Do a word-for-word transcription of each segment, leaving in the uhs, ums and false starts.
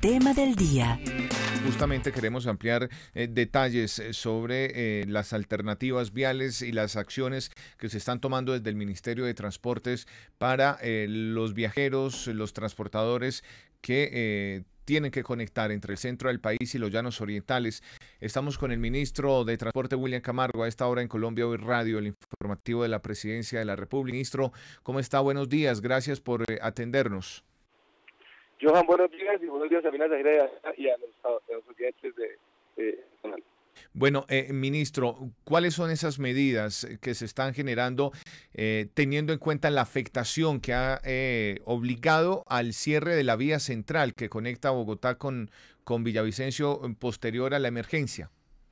tema del día. Justamente queremos ampliar eh, detalles eh, sobre eh, las alternativas viales y las acciones que se están tomando desde el Ministerio de Transportes para eh, los viajeros, los transportadores que eh, tienen que conectar entre el centro del país y los llanos orientales. Estamos con el ministro de Transporte, William Camargo, a esta hora en Colombia Hoy Radio, el informativo de la Presidencia de la República. Ministro, ¿cómo está? Buenos días, gracias por eh, atendernos. Johan, buenos días y buenos días también a Zaira y a los, a los oyentes de eh, canal. Bueno, eh, ministro, ¿cuáles son esas medidas que se están generando eh, teniendo en cuenta la afectación que ha eh, obligado al cierre de la vía central que conecta Bogotá con, con Villavicencio posterior a la emergencia?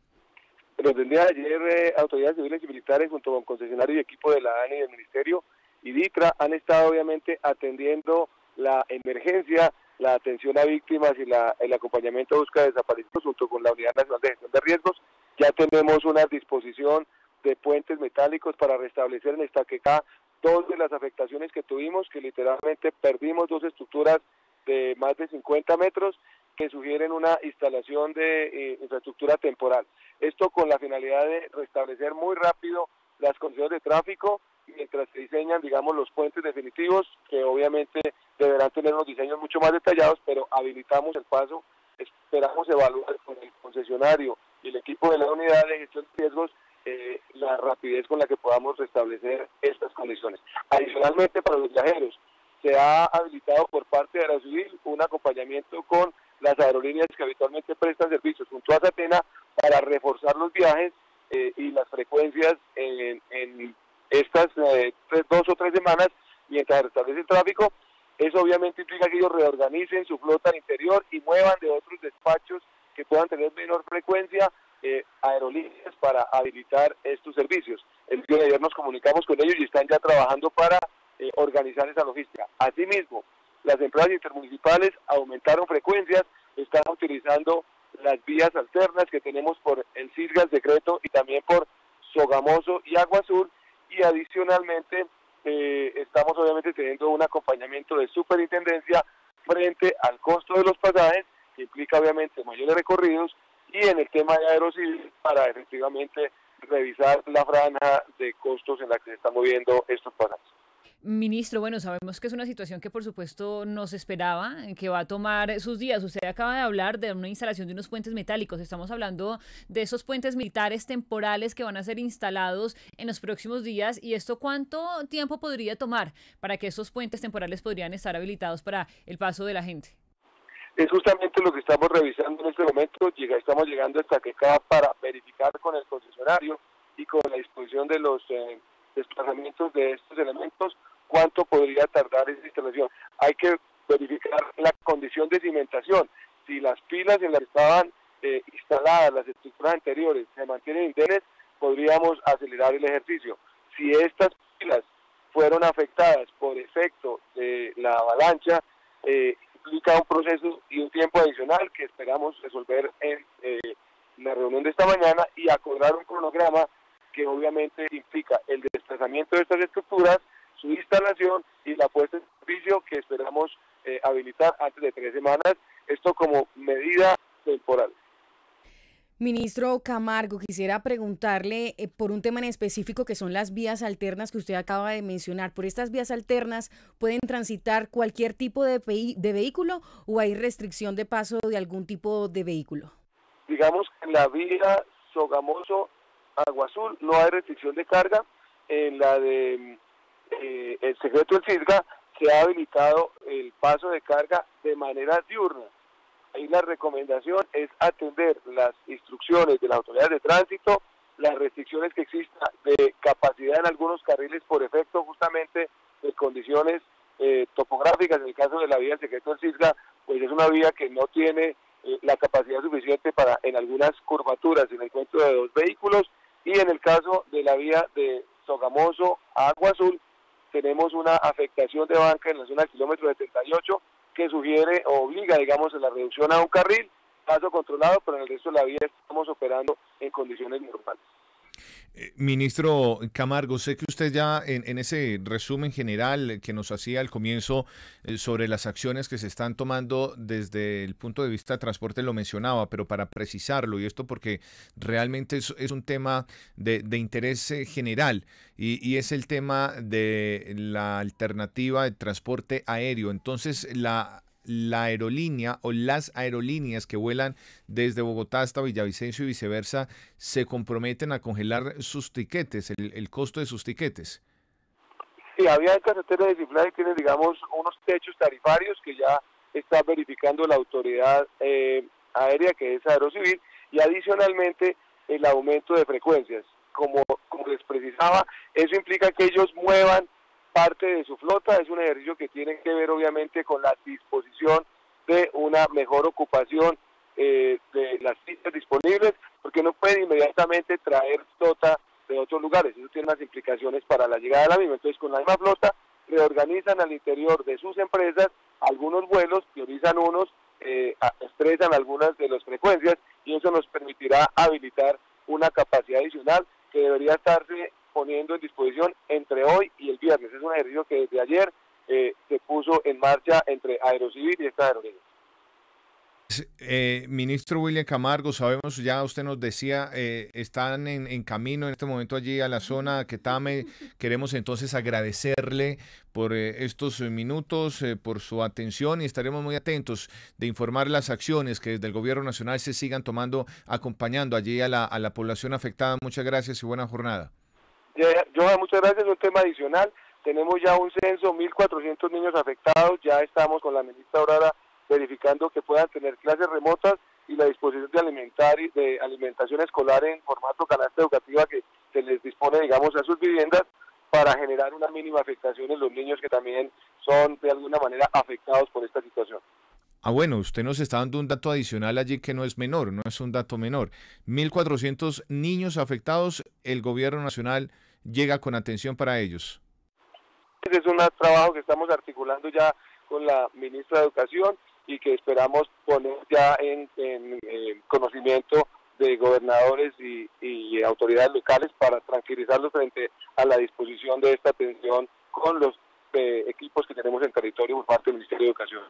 Desde el día de ayer, eh, autoridades civiles y militares junto con concesionarios y equipo de la A N I, del Ministerio y DITRA han estado obviamente atendiendo la emergencia, la atención a víctimas y la, el acompañamiento a búsqueda de desaparecidos junto con la Unidad Nacional de Gestión de Riesgos. Ya tenemos una disposición de puentes metálicos para restablecer en Estaquecá dos de las afectaciones que tuvimos, que literalmente perdimos dos estructuras de más de cincuenta metros que sugieren una instalación de eh, infraestructura temporal. Esto con la finalidad de restablecer muy rápido las condiciones de tráfico mientras se diseñan, digamos, los puentes definitivos, que obviamente deberán tener unos diseños mucho más detallados, pero habilitamos el paso. Esperamos evaluar con el concesionario y el equipo de la Unidad de Gestión de Riesgos eh, la rapidez con la que podamos restablecer estas condiciones. Adicionalmente, para los viajeros, se ha habilitado por parte de Aerocivil un acompañamiento con las aerolíneas que habitualmente prestan servicios junto a Satena para reforzar los viajes eh, y las frecuencias en, en estas eh, tres, dos o tres semanas mientras restablece el tráfico. Eso obviamente implica que ellos reorganicen su flota al interior y muevan de otros despachos que puedan tener menor frecuencia eh, aerolíneas para habilitar estos servicios. El día de ayer nos comunicamos con ellos y están ya trabajando para eh, organizar esa logística. Asimismo, las empresas intermunicipales aumentaron frecuencias, están utilizando las vías alternas que tenemos por el Cisga, el Secreto y también por Sogamoso y Agua Azul, y adicionalmente eh, estamos obviamente teniendo un acompañamiento de superintendencia frente al costo de los pasajes, que implica obviamente mayores recorridos, y en el tema de Aerocivil para efectivamente revisar la franja de costos en la que se están moviendo estos pasajes. Ministro, bueno, sabemos que es una situación que por supuesto no se esperaba, que va a tomar sus días. Usted acaba de hablar de una instalación de unos puentes metálicos. Estamos hablando de esos puentes militares temporales que van a ser instalados en los próximos días. ¿Y esto cuánto tiempo podría tomar para que esos puentes temporales podrían estar habilitados para el paso de la gente? Es justamente lo que estamos revisando en este momento. Llega, estamos llegando hasta que acá para verificar con el concesionario y con la disposición de los eh, desplazamientos de estos elementos cuánto podría tardar esa instalación. Hay que verificar la condición de cimentación. Si las pilas en las que estaban eh, instaladas, las estructuras anteriores, se mantienen indemnes, podríamos acelerar el ejercicio. Si estas pilas fueron afectadas por efecto de la avalancha, eh, implica un proceso y un tiempo adicional que esperamos resolver en eh, la reunión de esta mañana y acordar un cronograma que obviamente implica el desplazamiento de estas estructuras, su instalación y la puesta en servicio que esperamos eh, habilitar antes de tres semanas, esto como medida temporal. Ministro Camargo, quisiera preguntarle eh, por un tema en específico que son las vías alternas que usted acaba de mencionar. ¿Por estas vías alternas pueden transitar cualquier tipo de, de vehículo o hay restricción de paso de algún tipo de vehículo? Digamos que en la vía Sogamoso Agua Azul no hay restricción de carga. En la de eh, el Secreto del Cisga se ha habilitado el paso de carga de manera diurna. Ahí la recomendación es atender las instrucciones de las autoridades de tránsito, las restricciones que existan de capacidad en algunos carriles por efecto justamente de condiciones eh, topográficas. En el caso de la vía del Secreto del Cisga, pues es una vía que no tiene eh, la capacidad suficiente para en algunas curvaturas en el encuentro de dos vehículos, y en el caso de la vía de Sogamoso a Agua Azul tenemos una afectación de banca en la zona del kilómetro setenta y ocho que sugiere o obliga, digamos, a la reducción a un carril, paso controlado, pero en el resto de la vía estamos operando en condiciones normales. Eh, Ministro Camargo, sé que usted ya en, en ese resumen general que nos hacía al comienzo eh, sobre las acciones que se están tomando desde el punto de vista de transporte lo mencionaba, pero para precisarlo, y esto porque realmente es, es un tema de, de interés eh, general, y, y es el tema de la alternativa de transporte aéreo. Entonces, la la aerolínea o las aerolíneas que vuelan desde Bogotá hasta Villavicencio y viceversa se comprometen a congelar sus tiquetes, el, el costo de sus tiquetes. Sí, había carreteras de Cifrade tienen, digamos, unos techos tarifarios que ya está verificando la autoridad eh, aérea, que es Aerocivil, y adicionalmente el aumento de frecuencias. Como, como les precisaba, eso implica que ellos muevan parte de su flota. Es un ejercicio que tiene que ver obviamente con la disposición de una mejor ocupación eh, de las pistas disponibles, porque no pueden inmediatamente traer flota de otros lugares. Eso tiene unas implicaciones para la llegada de la misma. Entonces, con la misma flota, reorganizan al interior de sus empresas algunos vuelos, priorizan unos, eh, estresan algunas de las frecuencias, y eso nos permitirá habilitar una capacidad adicional que debería estarse poniendo en disposición entre hoy y el viernes. Es un ejercicio que desde ayer eh, se puso en marcha entre Aerocivil y esta aerolínea. Eh, ministro William Camargo, sabemos, ya usted nos decía, eh, están en, en camino en este momento allí a la zona Quetame. Queremos entonces agradecerle por eh, estos minutos, eh, por su atención, y estaremos muy atentos de informar las acciones que desde el gobierno nacional se sigan tomando, acompañando allí a la, a la población afectada. Muchas gracias y buena jornada. Johan, muchas gracias. Un tema adicional, tenemos ya un censo, mil cuatrocientos niños afectados. Ya estamos con la ministra Aurora verificando que puedan tener clases remotas, y la disposición de alimentar y de alimentación escolar en formato canasta educativa que se les dispone, digamos, a sus viviendas, para generar una mínima afectación en los niños que también son de alguna manera afectados por esta situación. Ah, bueno, usted nos está dando un dato adicional allí que no es menor, no es un dato menor. mil cuatrocientos niños afectados, el gobierno nacional llega con atención para ellos. Ese es un trabajo que estamos articulando ya con la ministra de Educación y que esperamos poner ya en, en, en conocimiento de gobernadores y, y autoridades locales para tranquilizarlos frente a la disposición de esta atención con los eh, equipos que tenemos en territorio por parte del Ministerio de Educación.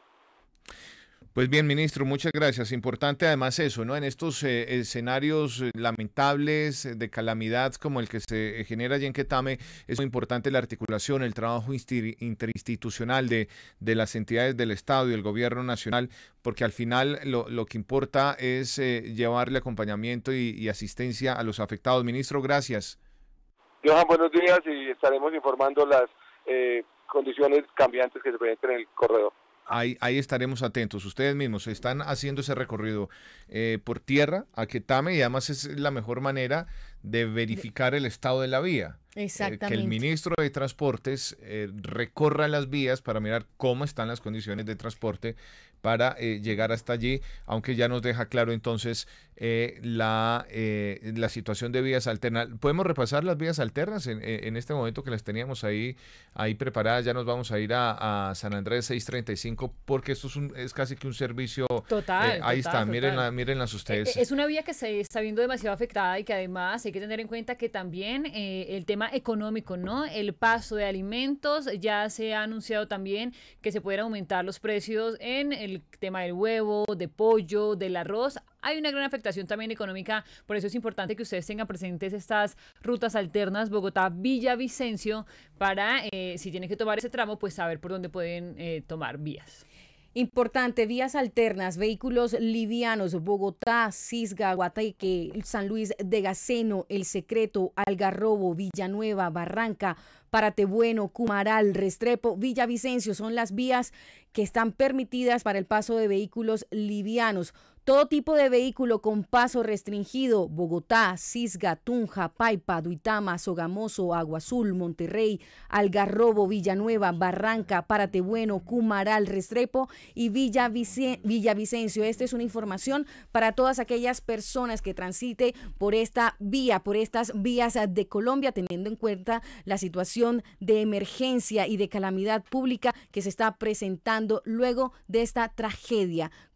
Pues bien, ministro, muchas gracias. Importante además eso, ¿no? En estos eh, escenarios eh, lamentables eh, de calamidad como el que se genera allí en Quetame, es muy importante la articulación, el trabajo interinstitucional de, de las entidades del Estado y el gobierno nacional, porque al final lo, lo que importa es eh, llevarle acompañamiento y, y asistencia a los afectados. Ministro, gracias. Johan, buenos días, y estaremos informando las eh, condiciones cambiantes que se presenten en el corredor. Ahí, ahí estaremos atentos. Ustedes mismos están haciendo ese recorrido eh, por tierra a Quetame, y además es la mejor manera de verificar el estado de la vía. Exactamente. Eh, que el ministro de Transportes eh, recorra las vías para mirar cómo están las condiciones de transporte para eh, llegar hasta allí, aunque ya nos deja claro entonces eh, la, eh, la situación de vías alternas. ¿Podemos repasar las vías alternas en, en este momento que las teníamos ahí, ahí preparadas? Ya nos vamos a ir a, a San Andrés seiscientos treinta y cinco, porque esto es, un, es casi que un servicio. Total. Eh, ahí total, está, total. mírenla, mírenlas ustedes. Es una vía que se está viendo demasiado afectada, y que además hay que tener en cuenta que también eh, el tema económico, ¿no? El paso de alimentos, ya se ha anunciado también que se pueden aumentar los precios en el tema del huevo, de pollo, del arroz. Hay una gran afectación también económica, por eso es importante que ustedes tengan presentes estas rutas alternas Bogotá-Villavicencio para, eh, si tienen que tomar ese tramo, pues saber por dónde pueden eh, tomar vías. Importante, vías alternas, vehículos livianos, Bogotá, Cisga, Guateque, San Luis de Gaceno, El Secreto, Algarrobo, Villanueva, Barranca, Paratebueno, Cumaral, Restrepo, Villavicencio son las vías que están permitidas para el paso de vehículos livianos. Todo tipo de vehículo con paso restringido, Bogotá, Cisga, Tunja, Paipa, Duitama, Sogamoso, Agua Azul, Monterrey, Algarrobo, Villanueva, Barranca, Paratebueno, Cumaral, Restrepo y Villavicen- Villavicencio. Esta es una información para todas aquellas personas que transite por esta vía, por estas vías de Colombia, teniendo en cuenta la situación de emergencia y de calamidad pública que se está presentando luego de esta tragedia.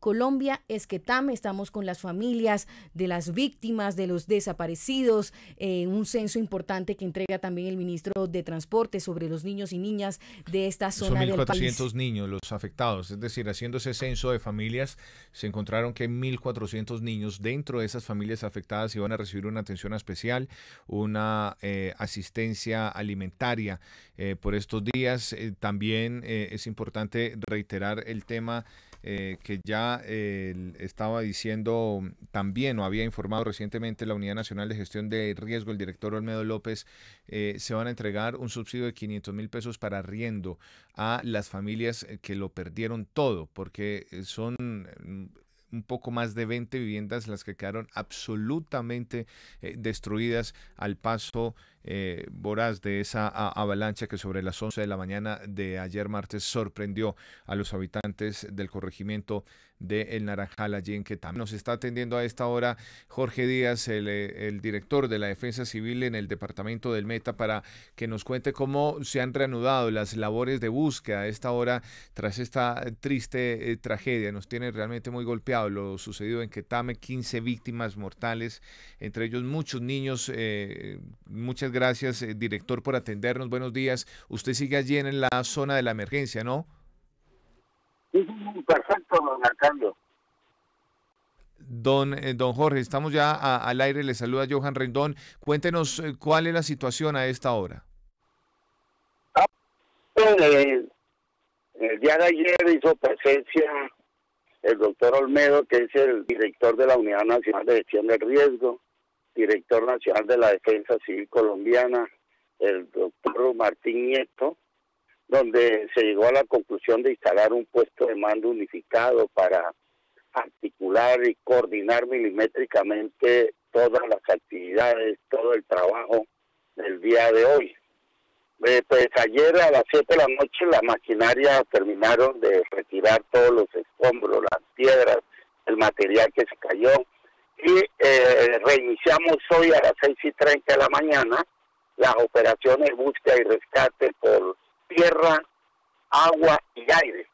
Colombia es QUETAM, estamos con las familias de las víctimas, de los desaparecidos, eh, un censo importante que entrega también el ministro de Transporte sobre los niños y niñas de esta zona Son del mil cuatrocientos país. niños los afectados, es decir, haciendo ese censo de familias, se encontraron que mil cuatrocientos niños dentro de esas familias afectadas iban a recibir una atención especial, una eh, asistencia alimentaria eh, por estos días. Eh, también eh, es importante reiterar el tema Eh, que ya eh, estaba diciendo también o había informado recientemente la Unidad Nacional de Gestión de Riesgo, el director Olmedo López. Eh, se van a entregar un subsidio de quinientos mil pesos para arriendo a las familias que lo perdieron todo, porque son un poco más de veinte viviendas las que quedaron absolutamente eh, destruidas al paso eh, voraz de esa a, avalancha que sobre las once de la mañana de ayer martes sorprendió a los habitantes del corregimiento de El Naranjal allí en QUETAM. Nos está atendiendo a esta hora Jorge Díaz, el, el director de la Defensa Civil en el departamento del Meta, para que nos cuente cómo se han reanudado las labores de búsqueda a esta hora tras esta triste eh, tragedia. Nos tiene realmente muy golpeado lo sucedido en QUETAM, quince víctimas mortales, entre ellos muchos niños. Eh, muchas gracias, eh, director, por atendernos. Buenos días. Usted sigue allí en la zona de la emergencia, ¿no? Sí, sí, perfecto, don Arcando. Don, eh, don Jorge, estamos ya a, al aire, le saluda Johan Rendón. Cuéntenos eh, cuál es la situación a esta hora. Ah, eh, el día de ayer hizo presencia el doctor Olmedo, que es el director de la Unidad Nacional de Gestión del Riesgo, director nacional de la Defensa Civil Colombiana, el doctor Martín Nieto, donde se llegó a la conclusión de instalar un puesto de mando unificado para articular y coordinar milimétricamente todas las actividades, todo el trabajo del día de hoy. Eh, pues ayer a las siete de la noche la maquinaria terminaron de retirar todos los escombros, las piedras, el material que se cayó, y eh, reiniciamos hoy a las seis y treinta de la mañana las operaciones de búsqueda y rescate por tierra, agua y aire.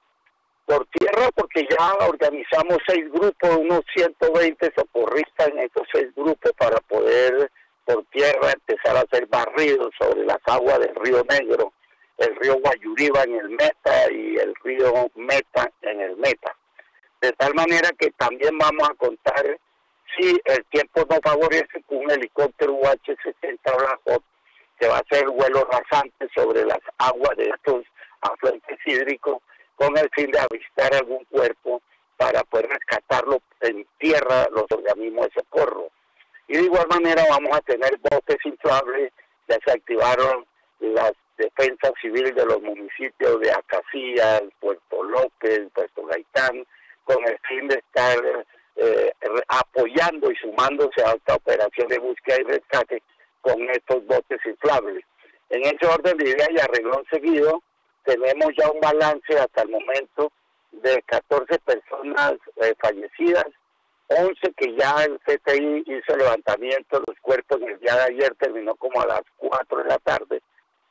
Por tierra porque ya organizamos seis grupos, unos ciento veinte socorristas en estos seis grupos para poder por tierra empezar a hacer barridos sobre las aguas del río Negro, el río Guayuriba en el Meta y el río Meta en el Meta. De tal manera que también vamos a contar, si el tiempo no favorece, con un helicóptero U H sesenta Black Hawk que va a hacer vuelos rasantes sobre las aguas de estos afluentes hídricos con el fin de avistar algún cuerpo para poder rescatarlo en tierra los organismos de socorro. Y de igual manera vamos a tener botes inflables. Ya se activaron las defensas civiles de los municipios de Acacías, Puerto López, Puerto Gaitán, con el fin de estar eh, apoyando y sumándose a esta operación de búsqueda y rescate con estos botes inflables. En ese orden de idea y arreglón seguido, tenemos ya un balance hasta el momento de catorce personas eh, fallecidas, once que ya el C T I hizo el levantamiento de los cuerpos el día de ayer, terminó como a las cuatro de la tarde,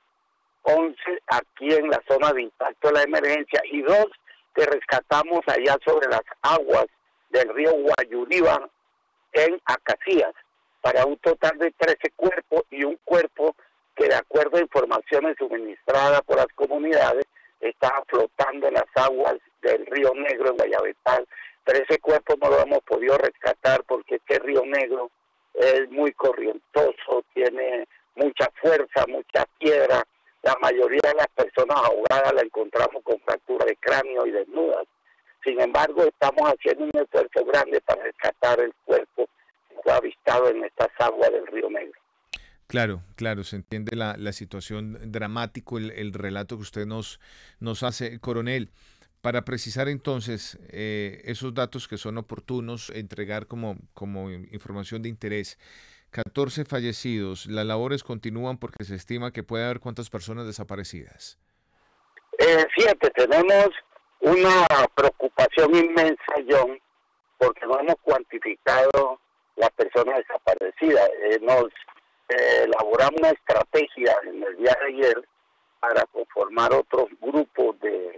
once aquí en la zona de impacto de la emergencia y dos que rescatamos allá sobre las aguas del río Guayuriba en Acacías, para un total de trece cuerpos y un cuerpo que, de acuerdo a informaciones suministradas por las comunidades, estaba flotando en las aguas del río Negro en Guayabetal. Pero ese cuerpo no lo hemos podido rescatar porque este río Negro es muy corrientoso, tiene mucha fuerza, mucha piedra. La mayoría de las personas ahogadas la encontramos con fractura de cráneo y desnudas. Sin embargo, estamos haciendo un esfuerzo grande para rescatar el cuerpo que fue avistado en estas aguas del río Negro. Claro, claro, se entiende la, la situación dramático, el, el relato que usted nos, nos hace, coronel. Para precisar entonces eh, esos datos que son oportunos, entregar como, como información de interés. catorce fallecidos, las labores continúan porque se estima que puede haber cuántas personas desaparecidas. Eh, fíjate, tenemos una preocupación inmensa, John, porque no hemos cuantificado las personas desaparecidas. Eh, nos eh, elaboramos una estrategia en el día de ayer para conformar otros grupos de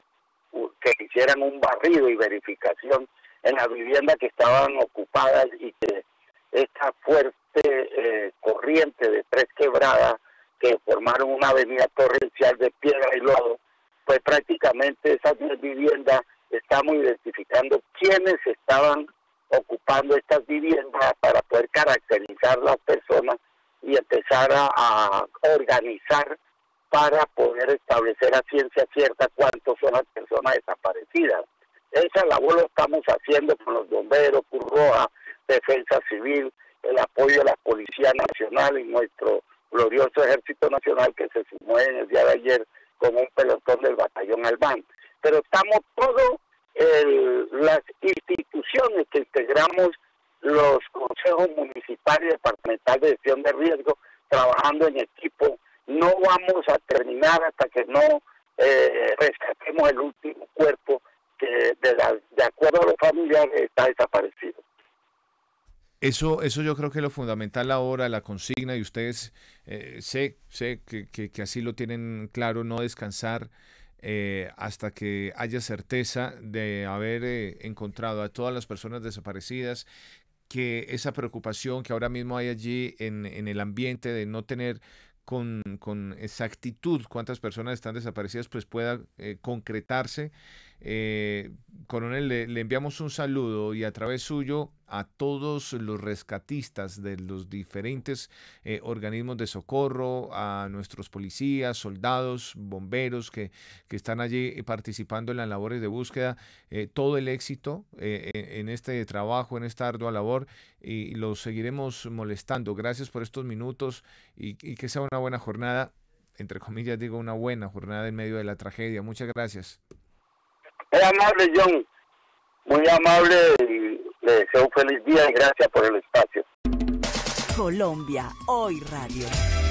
que hicieran un barrido y verificación en las viviendas que estaban ocupadas y que esta fuerte eh, corriente de tres quebradas que formaron una avenida torrencial de piedra y lodo, pues prácticamente esas viviendas estamos identificando quiénes estaban ocupando estas viviendas para poder caracterizar las personas y empezar a, a organizar para poder establecer a ciencia cierta cuántos son las personas desaparecidas. Esa labor lo estamos haciendo con los bomberos, Cruz Roja, Defensa Civil, el apoyo de la Policía Nacional y nuestro glorioso Ejército Nacional que se sumó en el día de ayer con un pelotón del Batallón Albán. Pero estamos todos el, las instituciones que integramos los consejos municipales y departamentales de gestión de riesgo trabajando en equipo. No vamos a terminar hasta que no eh, rescatemos el último cuerpo que de, la, de acuerdo a los familiares está desaparecido. Eso, eso yo creo que es lo fundamental ahora, la consigna, y ustedes eh, sé, sé que, que, que así lo tienen claro, no descansar eh, hasta que haya certeza de haber eh, encontrado a todas las personas desaparecidas, que esa preocupación que ahora mismo hay allí en, en el ambiente de no tener con, con exactitud cuántas personas están desaparecidas, pues pueda eh, concretarse. Eh, coronel, le, le enviamos un saludo y a través suyo a todos los rescatistas de los diferentes eh, organismos de socorro, a nuestros policías, soldados, bomberos que, que están allí participando en las labores de búsqueda, eh, todo el éxito eh, en este trabajo, en esta ardua labor, y los seguiremos molestando. Gracias por estos minutos y, y que sea una buena jornada, entre comillas digo una buena jornada en medio de la tragedia. Muchas gracias. Muy amable, John. Muy amable y le deseo un feliz día y gracias por el espacio. Colombia Hoy Radio.